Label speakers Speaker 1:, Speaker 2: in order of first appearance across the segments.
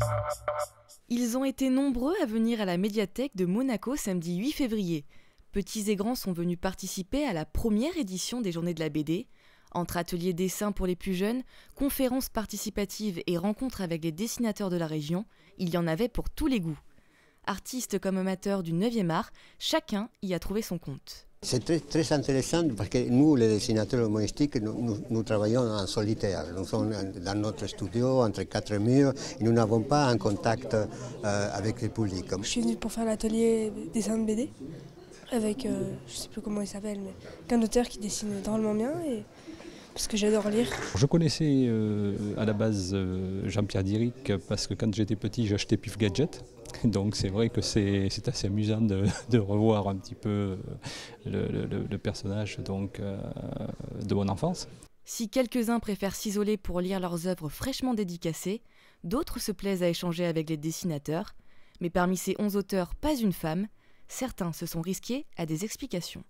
Speaker 1: Ils ont été nombreux à venir à la médiathèque de Monaco samedi 8 février. Petits et grands sont venus participer à la première édition des Journées de la BD. Entre ateliers dessin pour les plus jeunes, conférences participatives et rencontres avec les dessinateurs de la région, il y en avait pour tous les goûts. Artistes comme amateurs du 9e art, chacun y a trouvé son compte.
Speaker 2: C'est très intéressant parce que nous, les dessinateurs humoristiques, nous travaillons en solitaire. Nous sommes dans notre studio, entre quatre murs, et nous n'avons pas un contact avec le public.
Speaker 3: Je suis venu pour faire l'atelier dessin de BD avec, je ne sais plus comment il s'appelle, mais qu'un auteur qui dessine drôlement bien, parce que j'adore lire.
Speaker 4: Je connaissais à la base Jean-Pierre Diric parce que quand j'étais petit, j'achetais Pif Gadget. Donc c'est vrai que c'est assez amusant de revoir un petit peu le personnage donc, de mon enfance.
Speaker 1: Si quelques-uns préfèrent s'isoler pour lire leurs œuvres fraîchement dédicacées, d'autres se plaisent à échanger avec les dessinateurs. Mais parmi ces 11 auteurs, pas une femme. Certains se sont risqués à des explications.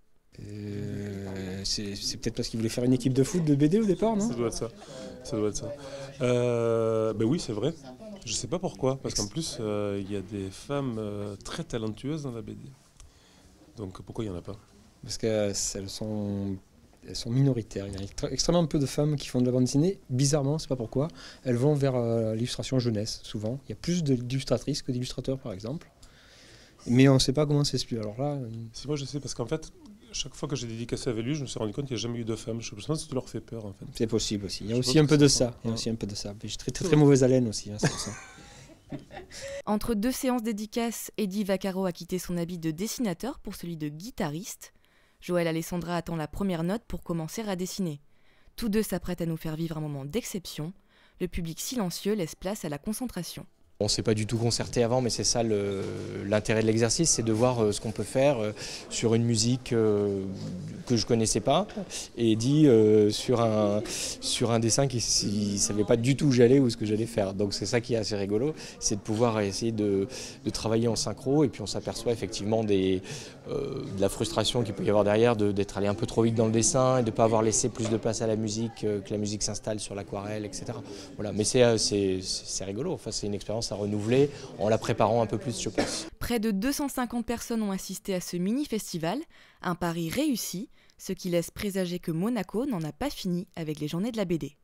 Speaker 5: C'est peut-être parce qu'ils voulaient faire une équipe de foot de BD au départ, non ?
Speaker 6: Ça doit être ça. Ben oui, c'est vrai. Je sais pas pourquoi, parce qu'en plus, il y a des femmes très talentueuses dans la BD. Donc pourquoi il n'y en a pas ?
Speaker 5: Parce qu'elles sont minoritaires. Il y a extrêmement peu de femmes qui font de la bande dessinée. Bizarrement, je ne sais pas pourquoi. Elles vont vers l'illustration jeunesse, souvent. Il y a plus d'illustratrices que d'illustrateurs, par exemple. Mais on ne sait pas comment ça s'explique. Alors là,
Speaker 6: si moi je sais, parce qu'en fait, chaque fois que j'ai dédicacé avec lui, je me suis rendu compte qu'il n'y a jamais eu de femmes. Je pense que ça leur fait peur, en fait.
Speaker 5: C'est possible aussi. Il y a aussi un peu de ça. J'ai très mauvaise haleine aussi, hein, c'est pour ça.
Speaker 1: Entre deux séances dédicaces, Eddie Vaccaro a quitté son habit de dessinateur pour celui de guitariste. Joël Alessandra attend la première note pour commencer à dessiner. Tous deux s'apprêtent à nous faire vivre un moment d'exception. Le public silencieux laisse place à la concentration.
Speaker 7: On ne s'est pas du tout concerté avant, mais c'est ça l'intérêt de l'exercice, c'est de voir ce qu'on peut faire sur une musique que je ne connaissais pas, et dit sur un dessin qu'il ne savait pas du tout où j'allais ou ce que j'allais faire. Donc c'est ça qui est assez rigolo, c'est de pouvoir essayer de travailler en synchro, et puis on s'aperçoit effectivement de la frustration qu'il peut y avoir derrière, d'être allé un peu trop vite dans le dessin et de ne pas avoir laissé plus de place à la musique, que la musique s'installe sur l'aquarelle, etc. Voilà. Mais c'est rigolo, enfin, c'est une expérience à renouveler en la préparant un peu plus, je pense.
Speaker 1: Près de 250 personnes ont assisté à ce mini-festival, un pari réussi, ce qui laisse présager que Monaco n'en a pas fini avec les Journées de la BD.